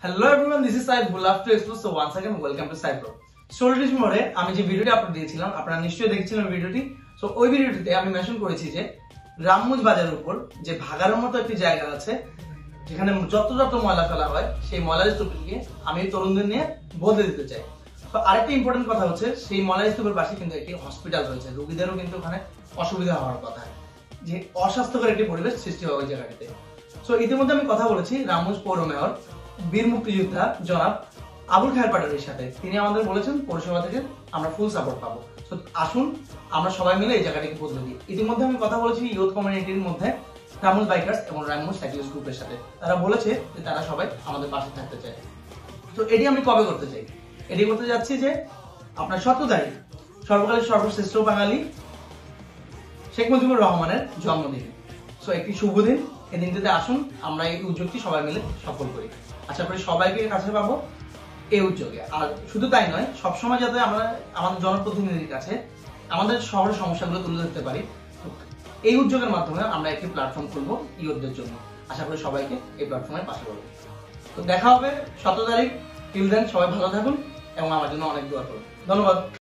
Hello everyone, this is Saib who love to explore. So once again, welcome to Saib Pro. Story Rich মোড়ে আমি যে ভিডিওটি upload দিয়েছিলাম আপনারা নিশ্চয়ই দেখেছিলেন ভিডিওটি। সো ওই ভিডিওটিতে আমি মেনশন করেছি যে রামমুজ বাজারের উপর যে ভাগাড়ের মতো একটি জায়গা আছে যেখানে যত ময়লা ফেলা হয় সেই ময়লার স্তূপকে আমি তরুণদের নিয়ে বদলে দিতে চাই। তো আরেকটা ইম্পর্টেন্ট কথা হচ্ছে সেই ময়লার স্তূপের পাশে কিন্তু একটি হসপিটাল রয়েছে, রোগীদেরও কিন্তু ওখানে অসুবিধা হওয়ার কথা, যে অস্বাস্থ্যকর একটি পরিবেশ সৃষ্টি হয় ওই জায়গাটিতে। সো ইতিমধ্যে আমি কথা বলেছি রামমুজ পৌর মেয়র বীর মুক্তিযোদ্ধা জনাব আবুল খায়ের পাটোয়ারির সাথে। তিনি আমাদের বলেছেন পৌরসভা থেকে আমরা ফুল সাপোর্ট পাবো। তো আসুন আমরা সবাই মিলে এই জায়গাটিকে বদলে দিই। ইতিমধ্যে আমি কথা বলেছি ইউথ কমিউনিটির মধ্যে রামমুজ বাইকার্স এবং রামমুজ সাইক্লিস্ট গ্রুপের সাথে। তারা বলেছে যে তারা সবাই আমাদের পাশে থাকতে চায়। তো এটি আমি কবে করতে চাই? এটি করতে যাচ্ছি যে আপনার 17 তারিখ সর্বকালের সর্বশ্রেষ্ঠ বাঙালি শেখ মুজিবুর রহমানের জন্মদিন। সো একটি শুভ দিন। এই দিনটিতে আসুন আমরা এই উদ্যোগটি সবাই মিলে সফল করি। আশা করি সবাইকে কাছে পাবো এই উদ্যোগে। আর শুধু তাই নয়, সবসময় যাতে আমরা আমাদের জনপ্রতিনিধির কাছে আমাদের শহরের সমস্যাগুলো তুলে ধরতে পারি, এই উদ্যোগের মাধ্যমে আমরা একটি প্ল্যাটফর্ম খুলবো ইউথদের জন্য। আশা করি সবাইকে এই প্ল্যাটফর্মে পাশে পাবো। তো দেখা হবে 17 তারিখ। টিল দেন সবাই ভালো থাকুন এবং আমার জন্য অনেক দোয়া করুন। ধন্যবাদ।